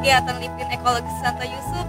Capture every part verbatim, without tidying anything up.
kegiatan Lipin Ekologis Santo Yusuf?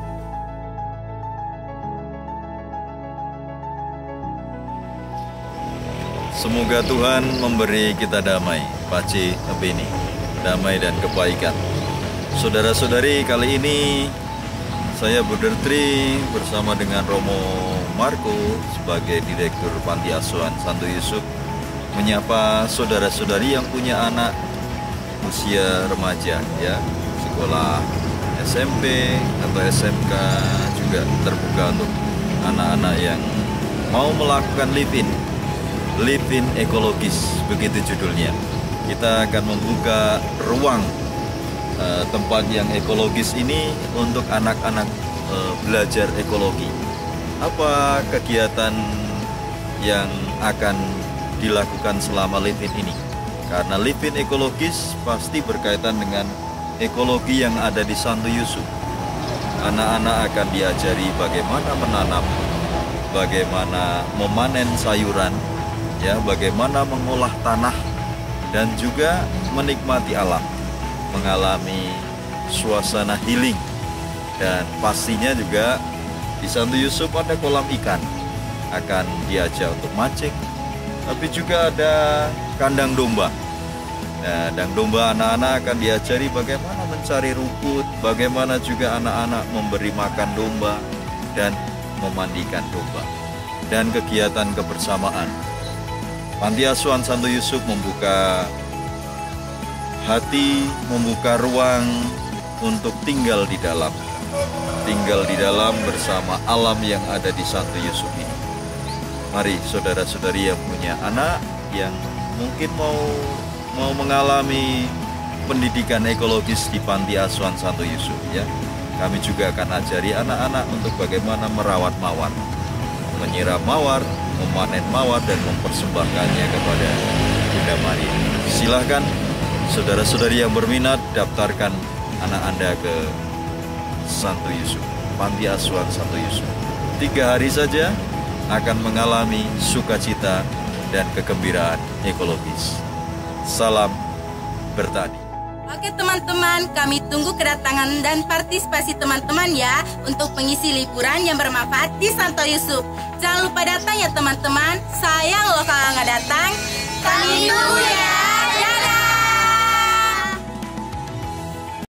Semoga Tuhan memberi kita damai, pace ebeni, damai dan kebaikan. Saudara-saudari, kali ini saya Budertri bersama dengan Romo Marco sebagai Direktur Panti Asuhan Santo Yusuf menyapa saudara-saudari yang punya anak usia remaja, ya, sekolah S M P atau S M K juga terbuka untuk anak-anak yang mau melakukan Lipin. Lipin Ekologis, begitu judulnya. Kita akan membuka ruang uh, tempat yang ekologis ini untuk anak-anak uh, belajar ekologi. Apa kegiatan yang akan dilakukan selama Lipin ini? Karena Lipin Ekologis pasti berkaitan dengan ekologi yang ada di Santo Yusuf. Anak-anak akan diajari bagaimana menanam, bagaimana memanen sayuran, ya, bagaimana mengolah tanah dan juga menikmati alam, mengalami suasana healing. Dan pastinya juga di Santo Yusuf ada kolam ikan, akan diajak untuk mancing, tapi juga ada kandang domba. Nah, kandang domba anak-anak akan diajari bagaimana mencari rumput, bagaimana juga anak-anak memberi makan domba dan memandikan domba, dan kegiatan kebersamaan. Panti Asuhan Santo Yusuf membuka hati, membuka ruang untuk tinggal di dalam. Tinggal di dalam bersama alam yang ada di Santo Yusuf ini. Mari saudara-saudari yang punya anak yang mungkin mau mau mengalami pendidikan ekologis di Panti Asuhan Santo Yusuf, ya. Kami juga akan ajari anak-anak untuk bagaimana merawat mawar, menyiram mawar, memanen mawar dan mempersembahkannya kepada Bunda Maria. Silahkan saudara-saudari yang berminat daftarkan anak Anda ke Santo Yusuf, Panti Asuhan Santo Yusuf. Tiga hari saja akan mengalami sukacita dan kegembiraan ekologis. Salam bertani. Oke teman-teman, kami tunggu kedatangan dan partisipasi teman-teman ya untuk mengisi liburan yang bermanfaat di Santo Yusuf. Jangan lupa datang ya teman-teman. Sayang loh kalau nggak datang. Kami tunggu ya.